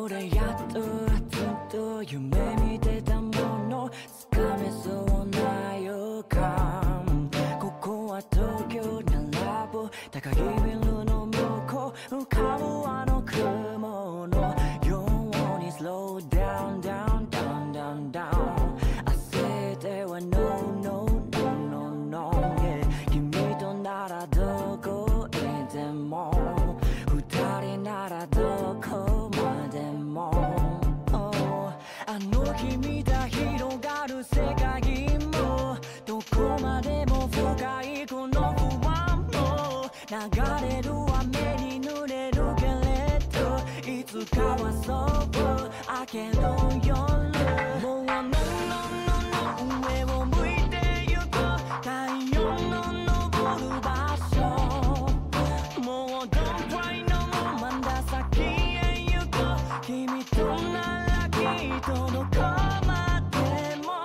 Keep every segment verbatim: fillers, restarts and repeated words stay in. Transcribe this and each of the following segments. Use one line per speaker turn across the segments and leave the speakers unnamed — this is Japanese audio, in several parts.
俺やっとずっと夢見てたもの掴めそうな予感。ここは東京並ぶ高いビルの向こう浮かぶあの雲のように Slow down down down down down 焦っては No no no no no yeah 君とならどこへでも二人ならどこまでも、oh、あの日見た広がる世界もどこまでも深いこの不安も流れる雨に濡れるけれどいつかはそう明ける夜もうのののの上を向いてゆく太陽の昇る場所もう Don't cry no more まだ先へ行く君とならきっとどこまでも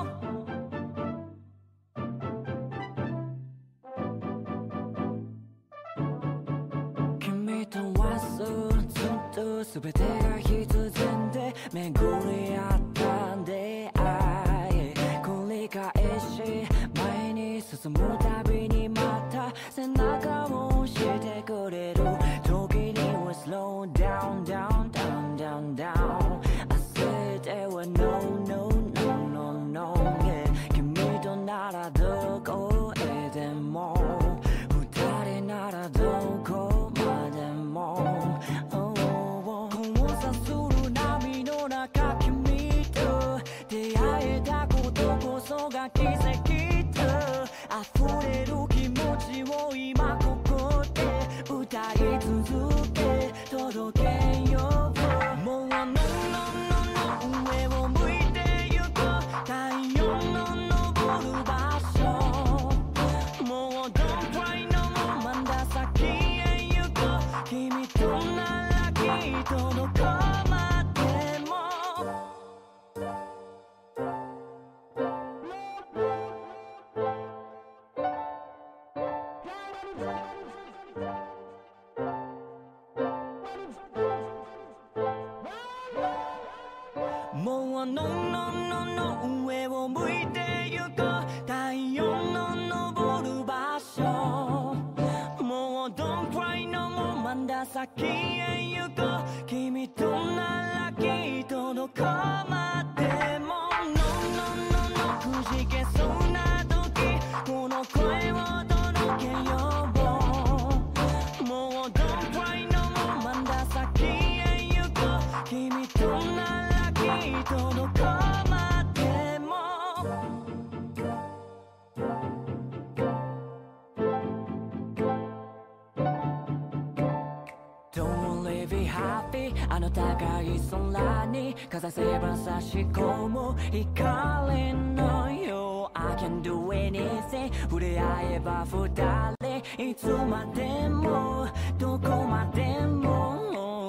君とはずっと全てが必然で巡り合った出会い繰り返し前に進むたびにまた背中を押してくれる時には Slow down down down down down 焦っては No no no no no yeah 君とならどこへでも二人ならどこまでも、oh、交差する波の中君と出会えたことこそが奇跡と溢れる気持ちを今ここで歌い続け届けようもうのののの上を向いてゆく太陽の昇る場所もう Don't cry no more まだ先へ行く君とならきっとどこまでももうのののの上を向いてゆく太陽の昇る場所もう Don't cry no more まだ先へ行く君とならきっとどこまでも No no no no くじけそうな時この声を届けようもう Don't cry no more まだ先へ行く君とならきっとどこまでもDon't leave it happy あの高い空にかざせば差し込む光のよう I can do anything 触れ合えば二人いつまでもどこまでも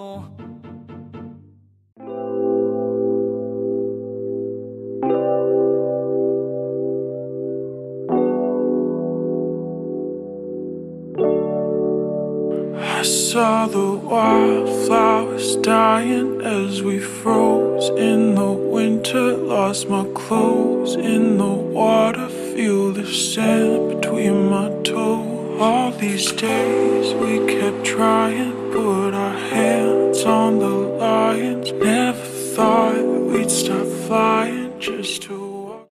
I saw the wildflowers dying as we froze in the winter. Lost my clothes in the water, feel the sand between my toes. All these days we kept trying, put our hands on the lions. Never thought we'd stop